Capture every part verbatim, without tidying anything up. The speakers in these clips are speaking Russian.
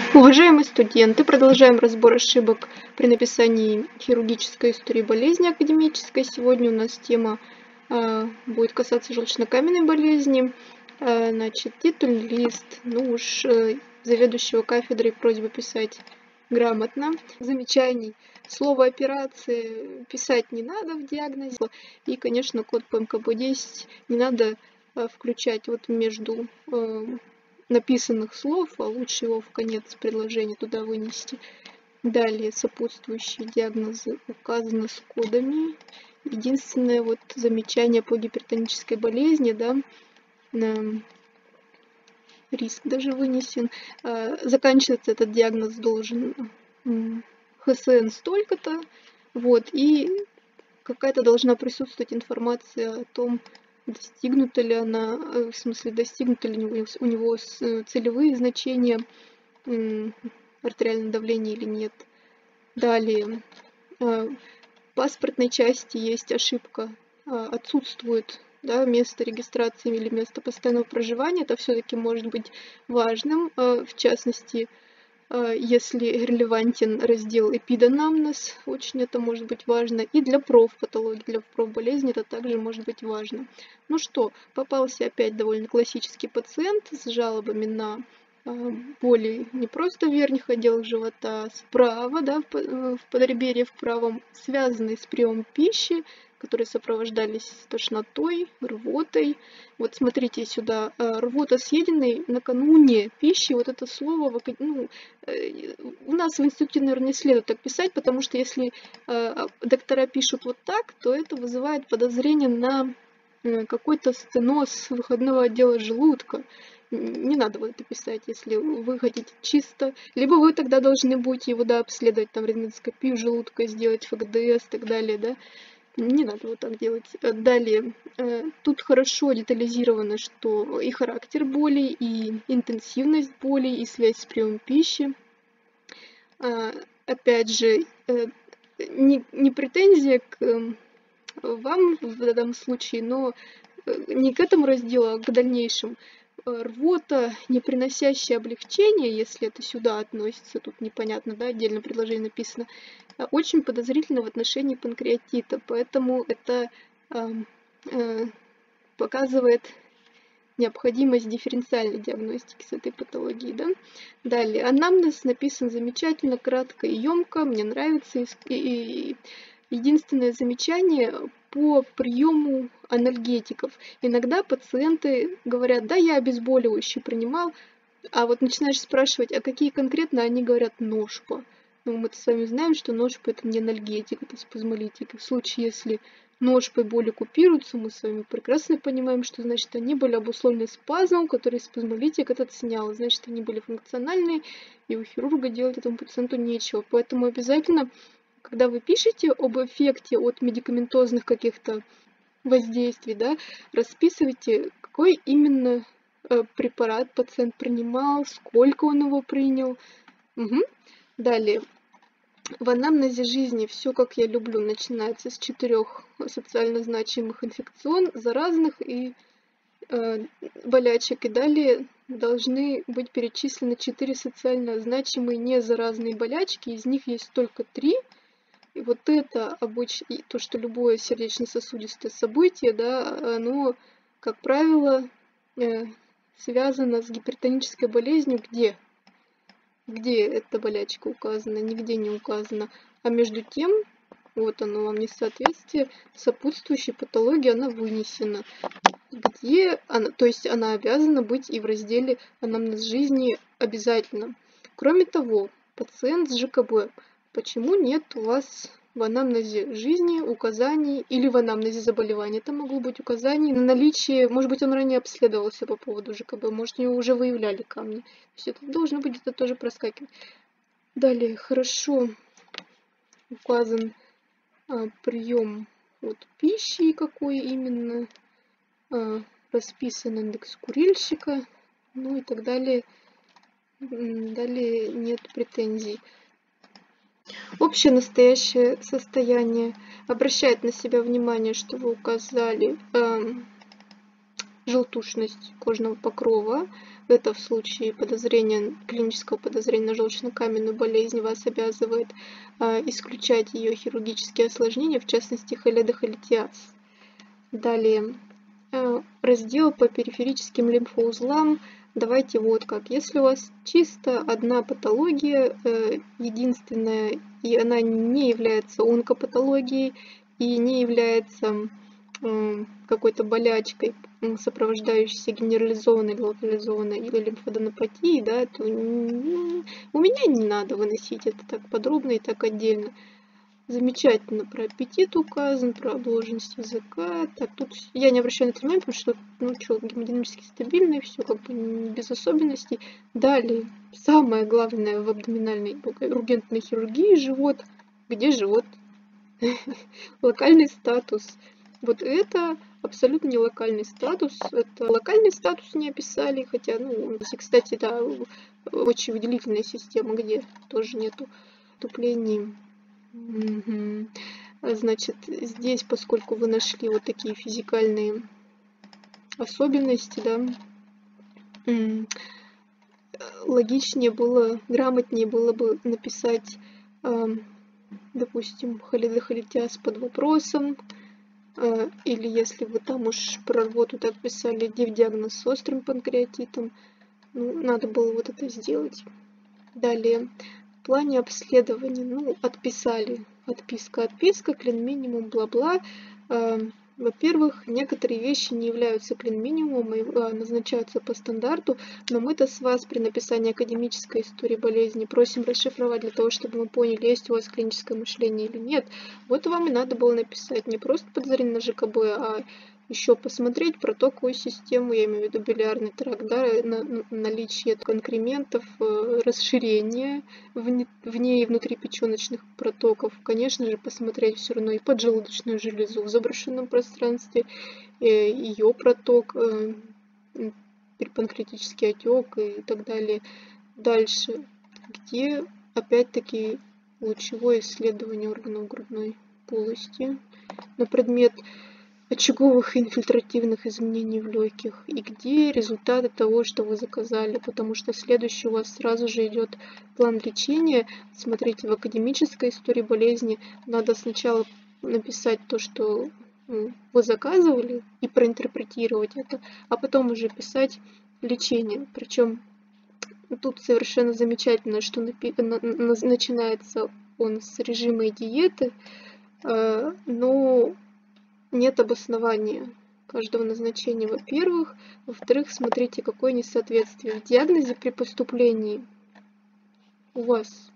Уважаемые студенты, продолжаем разбор ошибок при написании хирургической истории болезни академической. Сегодня у нас тема э, будет касаться желчнокаменной болезни. Э, значит, титульный лист, ну уж э, заведующего кафедрой просьба писать грамотно. Замечаний. Слово операции писать не надо в диагнозе. И, конечно, код по эм ка бэ десять не надо э, включать вот между э, написанных слов, а лучше его в конец предложения туда вынести. Далее сопутствующие диагнозы указаны с кодами. Единственное вот замечание по гипертонической болезни, да, риск даже вынесен. Заканчиваться этот диагноз должен ха эс эн столько-то, вот, и какая-то должна присутствовать информация о том, достигнута ли она, в смысле, достигнуты ли у него целевые значения артериального давления или нет. Далее, в паспортной части есть ошибка, отсутствует, да, место регистрации или место постоянного проживания. Это все-таки может быть важным, в частности, если релевантен раздел эпиданамнез, очень это может быть важно. И для профпатологии, для профболезни это также может быть важно. Ну что, попался опять довольно классический пациент с жалобами на боли не просто в верхних отделах живота, а справа, да, в подреберье в правом, связанные с приемом пищи, которые сопровождались тошнотой, рвотой. Вот смотрите сюда, рвота съеденной накануне пищи, вот это слово, ну, у нас в институте, наверное, не следует так писать, потому что если доктора пишут вот так, то это вызывает подозрение на какой-то стеноз выходного отдела желудка. Не надо вот это писать, если вы хотите чисто. Либо вы тогда должны будете его, да, обследовать, там, рентгеноскопию желудка сделать, эф ка дэ эс и так далее, да. Не надо вот так делать. Далее, тут хорошо детализировано, что и характер боли, и интенсивность боли, и связь с приемом пищи. Опять же, не, не претензия к вам в данном случае, но не к этому разделу, а к дальнейшему. Рвота, не приносящая облегчения, если это сюда относится, тут непонятно, да, отдельно предложение написано, очень подозрительно в отношении панкреатита, поэтому это э, э, показывает необходимость дифференциальной диагностики с этой патологией, да. Далее, анамнез написан замечательно, кратко и емко, мне нравится. И, и, единственное замечание по приему анальгетиков. Иногда пациенты говорят, да, я обезболивающий принимал, а вот начинаешь спрашивать, а какие конкретно, они говорят ношпа. Ну, мы с вами знаем, что ношпа это не анальгетик, это спазмолитик. И в случае, если ношпой боли купируются, мы с вами прекрасно понимаем, что значит они были обусловлены спазмом, который спазмолитик этот снял. Значит, они были функциональные, и у хирурга делать этому пациенту нечего. Поэтому обязательно, когда вы пишете об эффекте от медикаментозных каких-то воздействий, да, расписывайте, какой именно э, препарат пациент принимал, сколько он его принял. Угу. Далее. В анамнезе жизни все, как я люблю, начинается с четырех социально значимых инфекцион, заразных и э, болячек. И далее должны быть перечислены четыре социально значимые незаразные болячки. Из них есть только три. И вот это обычно, то, что любое сердечно-сосудистое событие, да, оно, как правило, э, связано с гипертонической болезнью, где? Где эта болячка указана? Нигде не указана. А между тем, вот оно вам несоответствие, сопутствующей патологии она вынесена. Где она, то есть она обязана быть и в разделе анамнез жизни обязательно. Кроме того, пациент с жэ ка бэ. Почему нет у вас в анамнезе жизни указаний или в анамнезе заболевания? Это могло быть указаний на наличие, может быть, он ранее обследовался по поводу жэ ка бэ, может, у него уже выявляли камни. То есть это должно быть где-то тоже проскакивать. Далее, хорошо указан а, прием от пищи, какой именно, а, расписан индекс курильщика, ну и так далее. Далее нет претензий. Общее настоящее состояние обращает на себя внимание, что вы указали э, желтушность кожного покрова. Это в случае подозрения, клинического подозрения на желчно-каменную болезнь вас обязывает э, исключать ее хирургические осложнения, в частности холедохолитиаз. Далее, э, раздел по периферическим лимфоузлам. Давайте вот как. Если у вас чисто одна патология, э, единственная, и она не является онкопатологией и не является э, какой-то болячкой, сопровождающейся генерализованной, локализованной или лимфоденопатией, да, то ну, у меня не надо выносить это так подробно и так отдельно. Замечательно про аппетит указан, про обложенность языка. Так, тут я не обращаю на это внимания, потому что, ну что, гемодинамически стабильно, все как бы без особенностей. Далее, самое главное в абдоминальной ургентной хирургии — живот. Где живот? Локальный статус. Вот это абсолютно не локальный статус. Это локальный статус не описали, хотя, ну, кстати, да, очень выделительная система, где тоже нету вступлений. Угу. Значит, здесь, поскольку вы нашли вот такие физикальные особенности, да, логичнее было, грамотнее было бы написать, допустим, холедохолитиаз под вопросом, или если вы там уж про рвоту так писали, диагноз с острым панкреатитом, ну, надо было вот это сделать. Далее. В плане обследования, ну, отписали, отписка, отписка, клин-минимум, бла-бла. Во-первых, некоторые вещи не являются клин-минимумом и назначаются по стандарту, но мы-то с вас при написании академической истории болезни просим расшифровать для того, чтобы мы поняли, есть у вас клиническое мышление или нет. Вот вам и надо было написать не просто подозрение на ЖКБ, а еще посмотреть протоковую систему, я имею в виду билиарный тракт, да, на, на, наличие конкрементов, э, расширение вне, вне и внутри печеночных протоков. Конечно же, посмотреть все равно и поджелудочную железу в заброшенном пространстве, э, ее проток, э, перипанкреатический отек и так далее. Дальше, где опять-таки лучевое исследование органов грудной полости на предмет очаговых инфильтративных изменений в легких, и где результаты того, что вы заказали, потому что следующий у вас сразу же идет план лечения. Смотрите, в академической истории болезни надо сначала написать то, что вы заказывали, и проинтерпретировать это, а потом уже писать лечение. Причем тут совершенно замечательно, что начинается он с режима и диеты, но нет обоснования каждого назначения, во-первых. Во-вторых, смотрите, какое несоответствие. В диагнозе при поступлении у вас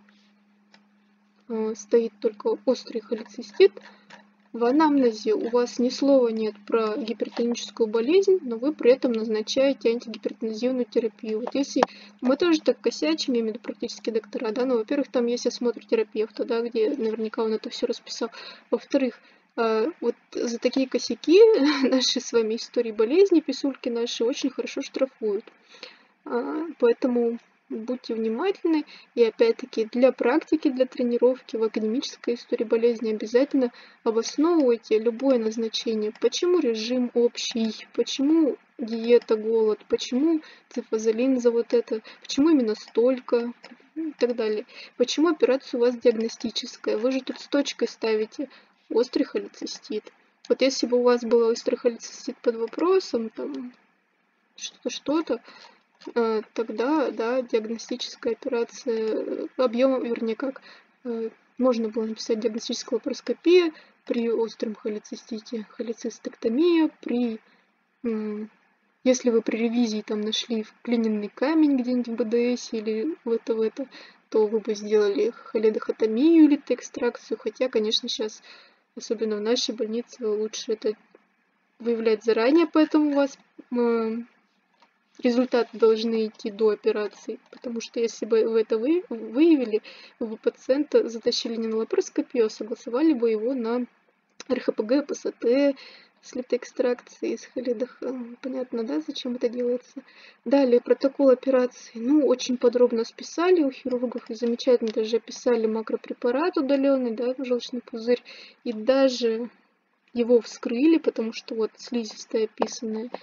э, стоит только острый холецистит. В анамнезе у вас ни слова нет про гипертоническую болезнь, но вы при этом назначаете антигипертензивную терапию. Вот если мы тоже так косячим, я имею в виду практически доктора, да, но, во-первых, там есть осмотр терапевта, да, где наверняка он это все расписал. Во-вторых, вот за такие косяки наши с вами истории болезни, писульки наши очень хорошо штрафуют. Поэтому будьте внимательны. И опять-таки для практики, для тренировки в академической истории болезни обязательно обосновывайте любое назначение. Почему режим общий, почему диета, голод, почему цифазолин за вот это, почему именно столько и так далее. Почему операция у вас диагностическая. Вы же тут с точкой ставите острый холецистит. Вот если бы у вас был острый холецистит под вопросом, там, что-то, что-то, э, тогда, да, диагностическая операция, объем, вернее, как, э, можно было написать диагностическая лапароскопия при остром холецистите, холецистэктомия, при, э, если вы при ревизии там нашли вклиненный камень где-нибудь в БДС или в это, в это, то вы бы сделали холедохотомию или экстракцию, хотя, конечно, сейчас особенно в нашей больнице лучше это выявлять заранее, поэтому у вас э, результаты должны идти до операции, потому что если бы вы это вы, выявили, вы бы пациента затащили не на лапароскопию, а согласовали бы его на эр ха пэ гэ, пэ эс а тэ, слитой экстракции из холедах. Понятно, да, зачем это делается? Далее, протокол операции. Ну, очень подробно списали у хирургов и замечательно даже описали макропрепарат удаленный, да, желчный пузырь. И даже его вскрыли, потому что вот слизистая описанная.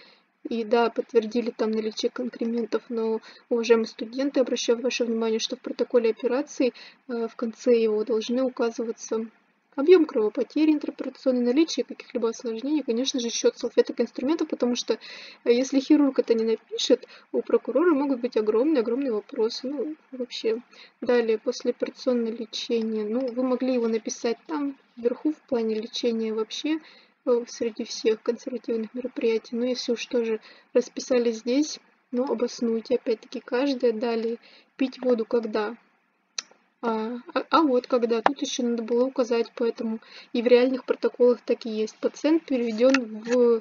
И да, подтвердили там наличие конкрементов, но, уважаемые студенты, обращаю ваше внимание, что в протоколе операции э, в конце его должны указываться объем кровопотери интероперационной, наличие каких-либо осложнений, конечно же, счет салфеток и инструментов, потому что э, если хирург это не напишет, у прокурора могут быть огромные-огромные вопросы. Ну, вообще. Далее, послеоперационное лечение. Ну, вы могли его написать там, вверху, в плане лечения вообще, э, среди всех консервативных мероприятий. Но если уж тоже расписали здесь, но обоснуйте, опять-таки, каждое. Далее, пить воду когда? А, а, а вот когда, тут еще надо было указать, поэтому и в реальных протоколах так и есть. Пациент переведен в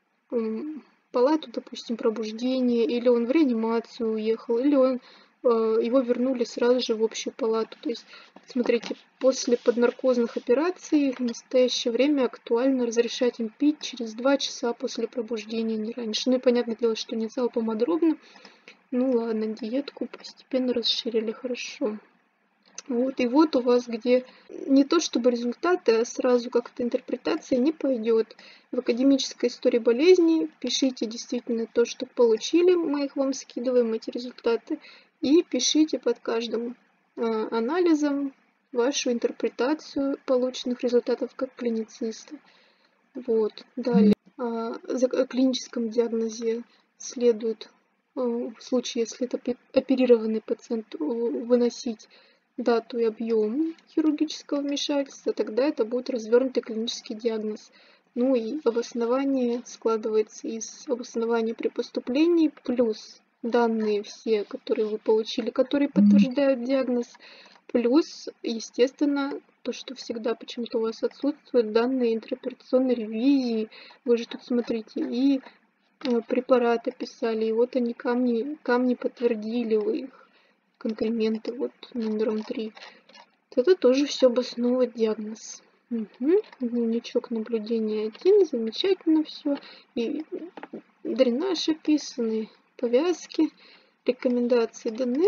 м, палату, допустим, пробуждения, или он в реанимацию уехал, или он, э, его вернули сразу же в общую палату. То есть, смотрите, после поднаркозных операций в настоящее время актуально разрешать им пить через два часа после пробуждения, не раньше. Ну и понятное дело, что не залпом, а дробно. Ну ладно, диетку постепенно расширили, хорошо. Вот, и вот у вас где не то чтобы результаты, а сразу как-то интерпретация не пойдет. В академической истории болезни пишите действительно то, что получили, мы их вам скидываем, эти результаты, и пишите под каждым э, анализом вашу интерпретацию полученных результатов как клинициста. Вот, далее. Э, за клиническом диагнозе следует, э, в случае, если это оперированный пациент, выносить дату и объем хирургического вмешательства, тогда это будет развернутый клинический диагноз. Ну и обоснование складывается из обоснования при поступлении плюс данные все, которые вы получили, которые подтверждают диагноз, плюс, естественно, то, что всегда почему-то у вас отсутствуют данные интероперационной ревизии. Вы же тут смотрите, и препараты писали, и вот они камни, камни подтвердили вы их. Конкременты вот номером три. Это тоже все обосновывает диагноз. Угу. Дневничок наблюдения один. Замечательно все. И дренаж описаны, повязки, рекомендации даны.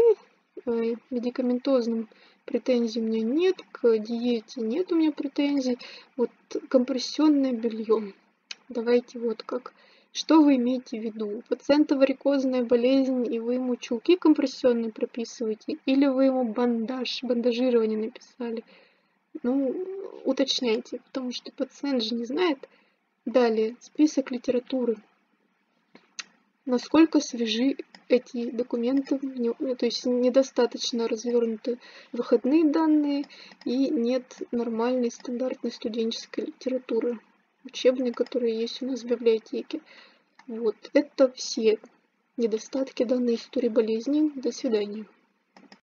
Медикаментозным претензий у меня нет. К диете нет у меня претензий. Вот компрессионное белье. Давайте вот как. Что вы имеете в виду? У пациента варикозная болезнь, и вы ему чулки компрессионные прописываете, или вы ему бандаж, бандажирование написали? Ну, уточняйте, потому что пациент же не знает. Далее, список литературы. Насколько свежи эти документы, то есть недостаточно развернуты выходные данные и нет нормальной стандартной студенческой литературы, учебной, которые есть у нас в библиотеке. Вот, это все недостатки данной истории болезни. До свидания.